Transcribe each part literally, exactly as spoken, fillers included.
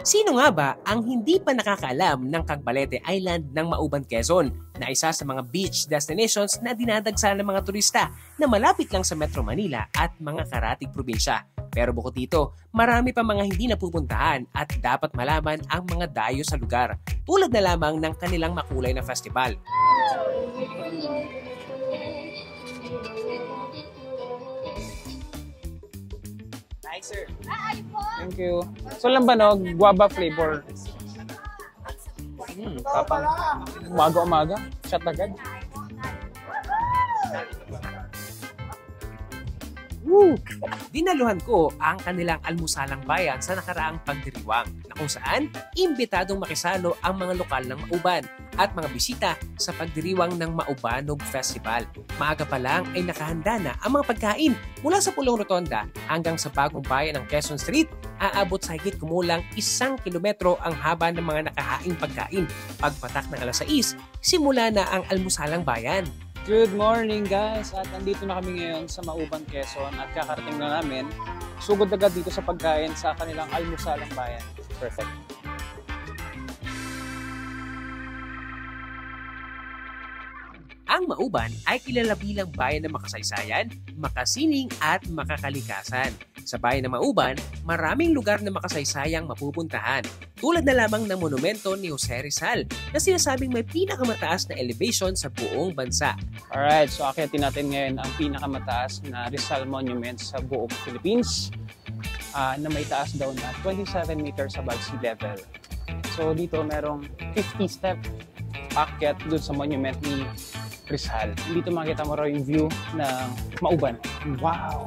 Sino nga ba ang hindi pa nakakaalam ng Cagbalete Island ng Mauban, Quezon na isa sa mga beach destinations na dinadagsa ng mga turista na malapit lang sa Metro Manila at mga karatig probinsya. Pero bukod dito, marami pa mga hindi napupuntahan at dapat malaman ang mga dayo sa lugar, tulad na lamang ng kanilang makulay na festival. Hi, sir. Thank you. So lambanog, guava flavor. Hmm, tapang umaga-umaga, shot agad. Woo! Dinaluhan ko ang kanilang almusalang bayan sa nakaraang pagdiriwang na kung saan imbitadong makisalo ang mga lokal ng Mauban at mga bisita sa pagdiriwang ng Maubanog Festival. Maaga pa lang ay nakahanda na ang mga pagkain mula sa Pulong Rotonda hanggang sa bagong bayan ng Quezon Street. Aabot sa higit kumulang isang kilometro ang haba ng mga nakahaing pagkain. Pagpatak ng alas sais, simula na ang almusalang bayan. Good morning guys! At andito na kami ngayon sa Mauban, Quezon at kakarating na namin. Sugod agad dito sa pagkain sa kanilang almusalang bayan. Perfect. Ang Mauban ay kilala bilang bayan ng makasaysayan, makasining at makakalikasan. Sa bayan ng Mauban, maraming lugar na makasaysayang mapupuntahan, tulad na lamang ng monumento ni Jose Rizal na sinasabing may pinakamataas na elevation sa buong bansa. Alright, so akyatin natin ngayon ang pinakamataas na Rizal Monument sa buong Philippines uh, na may taas daw na twenty-seven meters above sea level. So dito merong fifty step akyat dun sa monument ni Rizal. Dito makita mo raw yung view ng Mauban. Wow!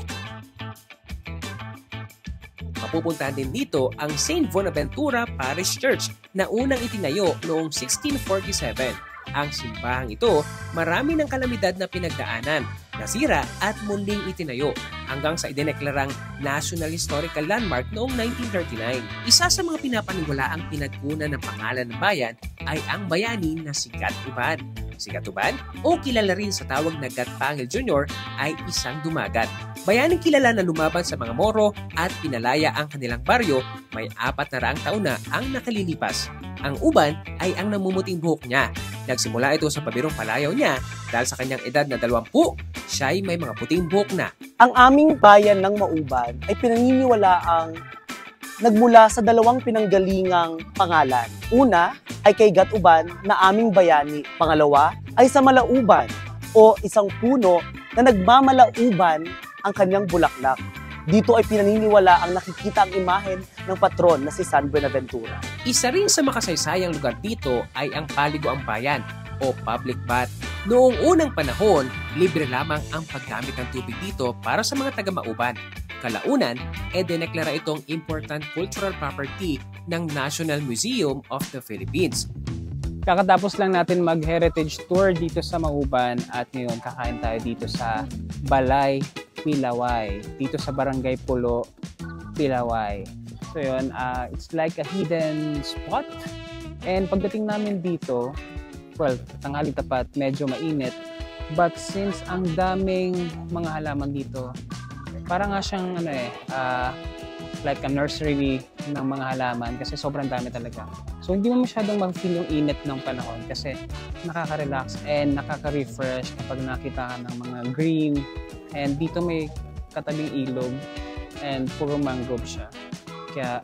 Mapupuntahan din dito ang Saint Bonaventura Parish Church na unang itinayo noong sixteen forty-seven. Ang simbahang ito, marami ng kalamidad na pinagdaanan, nasira at muling itinayo hanggang sa idineklarang National Historical Landmark noong nineteen thirty-nine. Isa sa mga pinapaniwalaang pinagkunan ng pangalan ng bayan ay ang bayani na si Gat-Uban. Si Gat-Uban, o kilala rin sa tawag na Gat-Pangil Junior, ay isang dumagat. Bayaning kilala na lumaban sa mga Moro at pinalaya ang kanilang baryo, may apat na raang taon na ang nakalilipas. Ang uban ay ang namumuting buhok niya. Nagsimula ito sa pabirong palayaw niya dahil sa kanyang edad na dalawampu, siya ay may mga puting buhok na. Ang aming bayan ng Mauban ay pinaniniwalaang nagmula sa dalawang pinanggalingang pangalan. Una ay kay Gat-Uban na aming bayani. Pangalawa ay sa Malauban o isang puno na nagmamalauban ang kanyang bulaklak. Dito ay pinaniniwala ang nakikita ang imahen ng patron na si San Buenaventura. Isa rin sa makasaysayang lugar dito ay ang Paliguang Bayan o Public Bath. Noong unang panahon, libre lamang ang paggamit ng tubig dito para sa mga taga-Mauban. Kalaunan, e dineklara itong important cultural property ng National Museum of the Philippines. Kakatapos lang natin mag-heritage tour dito sa Mauban at ngayon kakain tayo dito sa Balay Pilaway, dito sa Barangay Pulo, Pilaway. So yun, uh, it's like a hidden spot. And pagdating namin dito, well, tanghali tapat, medyo mainit. But since ang daming mga halaman dito, parang nga siyang ano eh, uh, like a nursery ng mga halaman kasi sobrang dami talaga. So hindi mo masyadong ma-feel yung init ng panahon kasi nakaka-relax and nakaka-refresh kapag nakita ka ng mga green. And dito may katabing ilog and puro mangrove siya. Kaya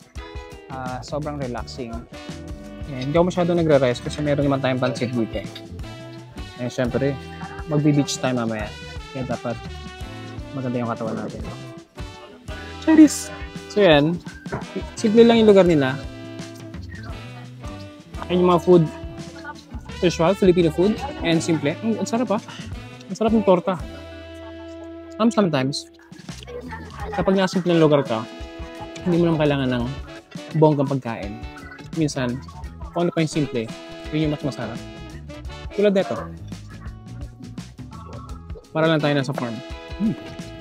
uh, sobrang relaxing. And hindi ako masyadong nagre-rest kasi meron naman tayong pansit dito. And syempre, magbe-beach time mamaya. Kaya dapat maganda yung katawan natin. Charis! So yan, simple lang yung lugar nila. Ayun yung mga food. Usual, Filipino food. And simple. Ang, ang sarap ah. Ang sarap ng torta. Sometimes, kapag nasa simple ng lugar ka, hindi mo naman kailangan ng bonggang pagkain. Minsan, kung ano pa yung simple, yun yung mas masarap. Tulad nito. Para lang tayo nasa farm. Hmm.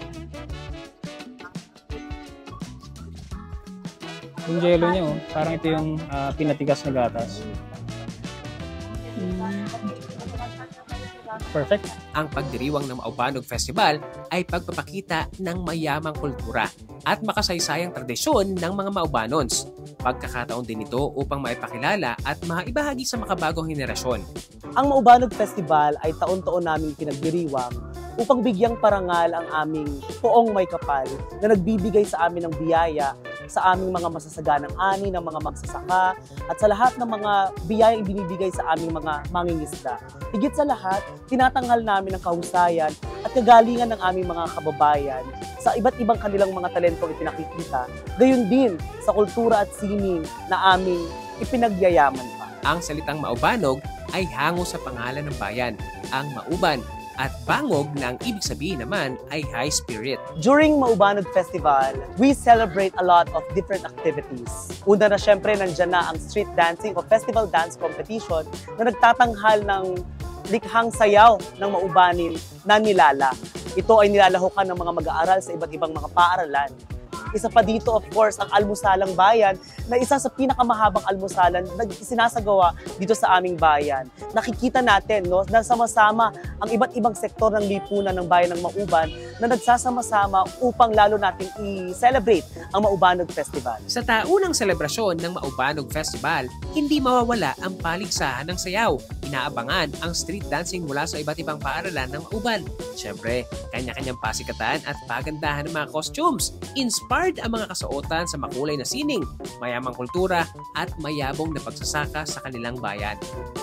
Yung jello niya, oh, parang ito yung uh, pinatigas na gatas. Hmm. Perfect. Ang pagdiriwang ng Maubanog Festival ay pagpapakita ng mayamang kultura at makasaysayang tradisyon ng mga Maubanons. Pagkakataon din ito upang maipakilala at maibahagi sa makabagong henerasyon. Ang Maubanog Festival ay taon-taon naming pinagdiriwang upang bigyang parangal ang aming poong may kapal na nagbibigay sa amin ng biyaya sa aming mga masasaganang ani ng mga magsasaka at sa lahat ng mga biyayang binibigay sa aming mga mangingisda. Higit sa lahat, tinatanghal namin ang kahusayan at kagalingan ng aming mga kababayan sa iba't ibang kanilang mga talentong ipinakikita, gayon din sa kultura at sining na aming ipinagyayaman pa. Ang salitang Maubanog ay hango sa pangalan ng bayan, ang Mauban, at bangog na ang ibig sabihin naman ay high spirit. During Maubanog Festival, we celebrate a lot of different activities. Una na syempre, nandyan na ang street dancing o festival dance competition na nagtatanghal ng likhang sayaw ng Maubanin na nilala. Ito ay nilalahukan ng mga mag-aaral sa iba't ibang mga paaralan. Isa pa dito, of course, ang Almusalang Bayan na isa sa pinakamahabang almusalan na sinasagawa dito sa aming bayan. Nakikita natin no, na sama-sama ang iba't ibang sektor ng lipunan ng bayan ng Mauban na nagsasama-sama upang lalo natin i-celebrate ang Maubanog Festival. Sa taunang selebrasyon ng Maubanog Festival, hindi mawawala ang paligsahan ng sayaw. Inaabangan ang street dancing mula sa iba't ibang paaralan ng Mauban. Siyempre, kanya-kanyang pasikatan at pagandahan ng mga costumes. Inspired ang mga kasuotan sa makulay na sining, mayamang kultura at mayabong na pagsasaka sa kanilang bayan.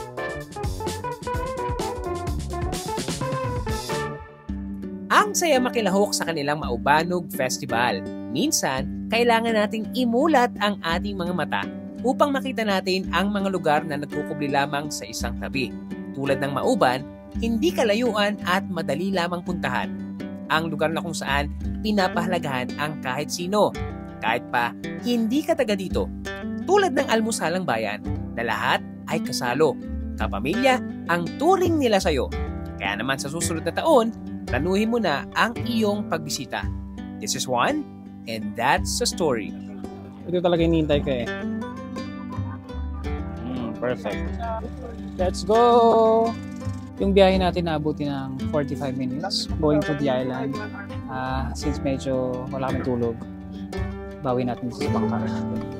Ang saya makilahok sa kanilang Maubanog Festival. Minsan, kailangan nating imulat ang ating mga mata upang makita natin ang mga lugar na nagkukubli lamang sa isang tabi. Tulad ng Mauban, hindi kalayuan at madali lamang puntahan. Ang lugar na kung saan pinapahalagahan ang kahit sino, kahit pa hindi ka taga dito. Tulad ng Almusalang Bayan na lahat ay kasalo, kapamilya ang turing nila sa'yo. Kaya naman sa susunod na taon, planuhin mo na ang iyong pagbisita. This is Juan, and that's the story. Ito talaga hinihintay ko eh. Mm, perfect. Let's go! Yung biyahe natin naabuti ng forty-five minutes going to the island. Uh, since medyo wala kaming tulog, bawi natin sa bangka.